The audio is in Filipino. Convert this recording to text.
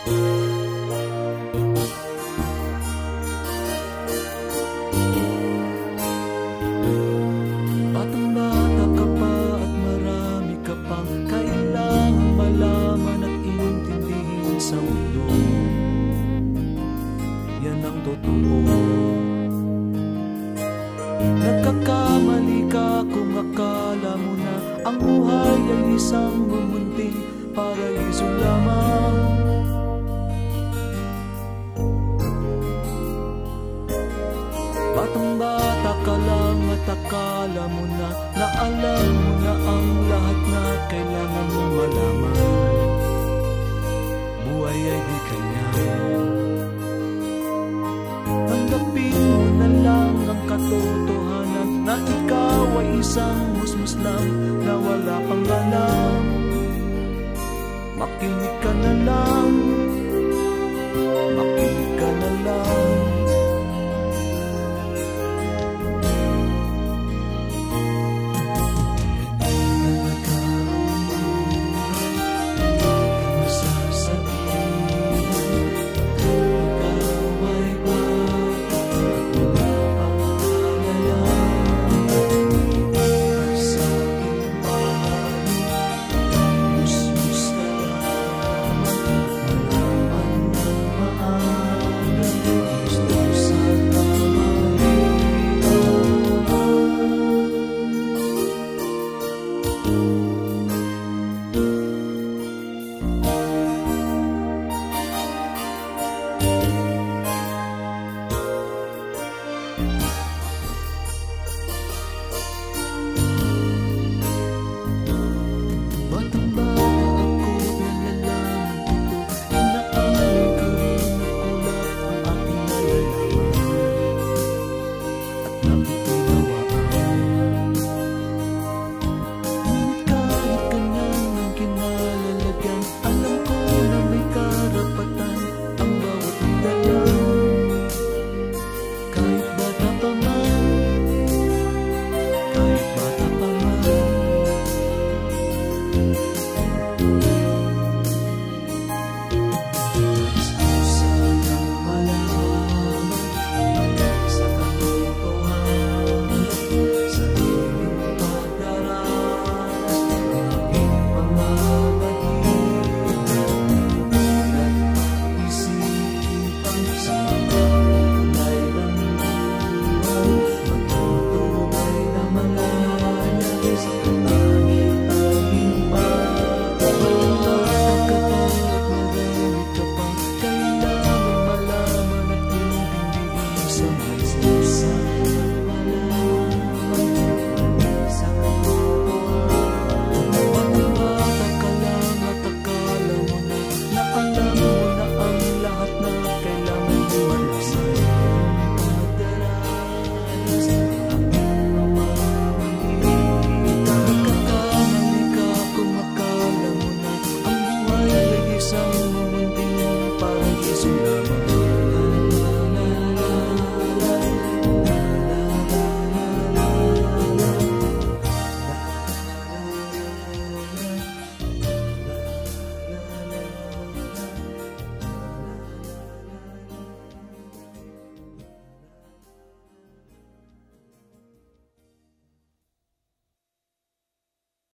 Batang-bata ka pa at marami ka pang kailangang malaman at intindihin sa mundo. Yan ang totoo. Nagkakamali ka kung akala mo na ang buhay ay isang mumunting paraiso lamang. Batang-bata ka lang at akala mo na alam mo na ang lahat na kailangan mong malaman. Buhay ay di ganyan. Tanggapin mo na lang ang katotohanan na ikaw ay isang musmus lang na wala pang alam. Makinig ka na lang, makinig ka na lang. Isang mumunting paraiso lamang.